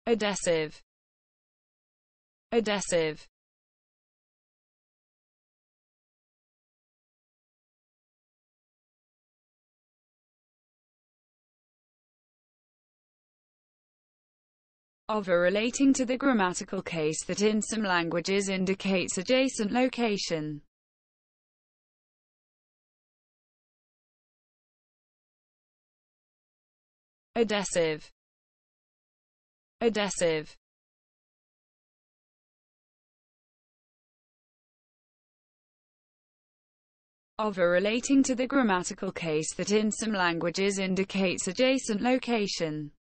Adessive. Adessive. Of or relating to the grammatical case that in some languages indicates adjacent location. Adessive. Adessive. Of or relating to the grammatical case that in some languages indicates adjacent location.